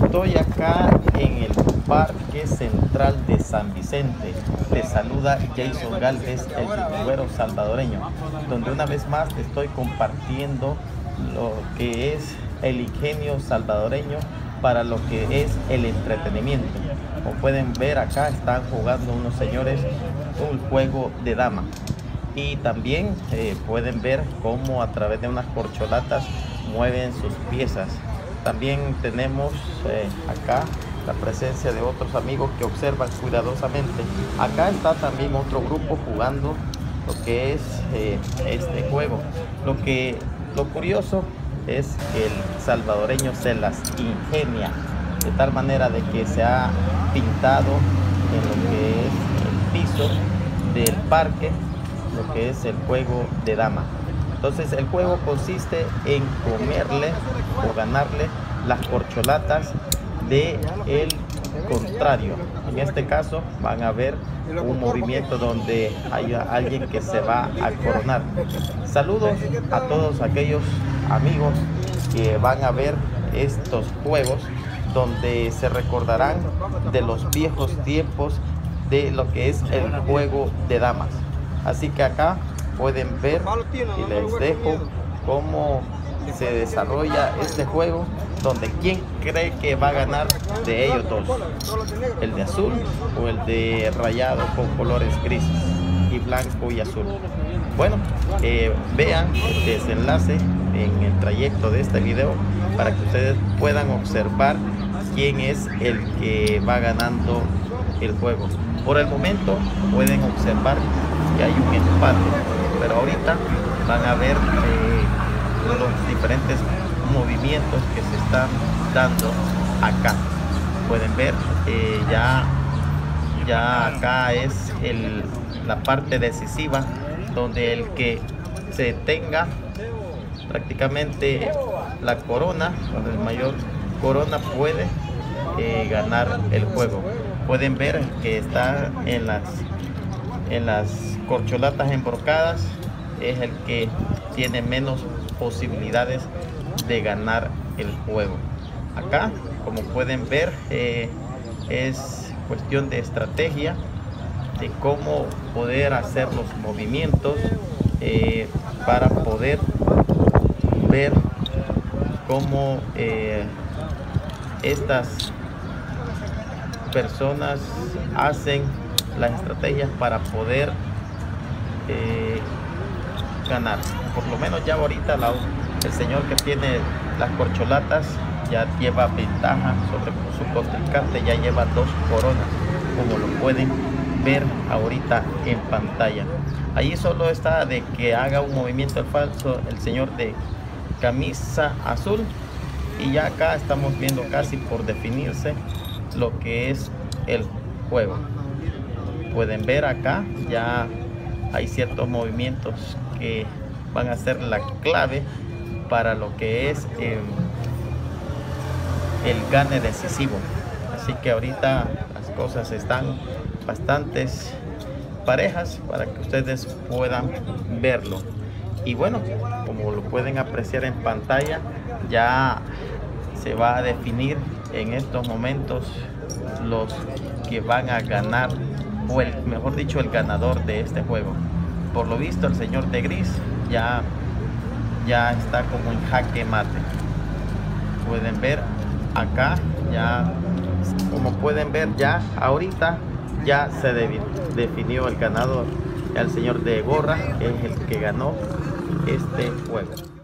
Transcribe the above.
Estoy acá en el Parque Central de San Vicente. Te saluda Jason Galvez, el youtuber salvadoreño, donde una vez más te estoy compartiendo lo que es el ingenio salvadoreño para lo que es el entretenimiento. Como pueden ver, acá están jugando unos señores un juego de dama, y también pueden ver cómo a través de unas corcholatas mueven sus piezas. También tenemos acá la presencia de otros amigos que observan cuidadosamente. Acá está también otro grupo jugando lo que es este juego. Lo curioso es que el salvadoreño se las ingenia de tal manera de que se ha pintado en lo que es el piso del parque lo que es el juego de dama. Entonces el juego consiste en comerle o ganarle las corcholatas de el contrario. En este caso van a ver un movimiento donde hay alguien que se va a coronar. Saludos a todos aquellos amigos que van a ver estos juegos, donde se recordarán de los viejos tiempos de lo que es el juego de damas. Así que acá pueden ver y les dejo cómo se desarrolla este juego, donde quién cree que va a ganar de ellos dos, el de azul o el de rayado con colores grises y blanco y azul. Bueno, vean el desenlace en el trayecto de este video para que ustedes puedan observar quién es el que va ganando el juego. Por el momento pueden observar que hay un empate, pero ahorita van a ver los diferentes movimientos que se están dando acá. Pueden ver ya acá es la parte decisiva, donde el que se tenga prácticamente la corona, donde el mayor corona puede ganar el juego. Pueden ver que está en las corcholatas embrocadas, es el que tiene menos posibilidades de ganar el juego. Acá, como pueden ver, es cuestión de estrategia, de cómo poder hacer los movimientos para poder ver cómo estas personas hacen las estrategias para poder ganar. Por lo menos ya ahorita el señor que tiene las corcholatas ya lleva ventaja sobre su contrincante, ya lleva 2 coronas, como lo pueden ver ahorita en pantalla. Ahí solo está de que haga un movimiento falso el señor de camisa azul, y ya acá estamos viendo casi por definirse lo que es el juego. Pueden ver acá ya hay ciertos movimientos que van a ser la clave para lo que es el gane decisivo. Así que ahorita las cosas están bastante parejas para que ustedes puedan verlo. Y bueno, como lo pueden apreciar en pantalla, ya se va a definir en estos momentos los que van a ganar, o mejor dicho, el ganador de este juego. Por lo visto, el señor de gris ya está como en jaque mate. Pueden ver acá, ya como pueden ver, ya ahorita ya se definió el ganador. El señor de gorra es el que ganó este juego.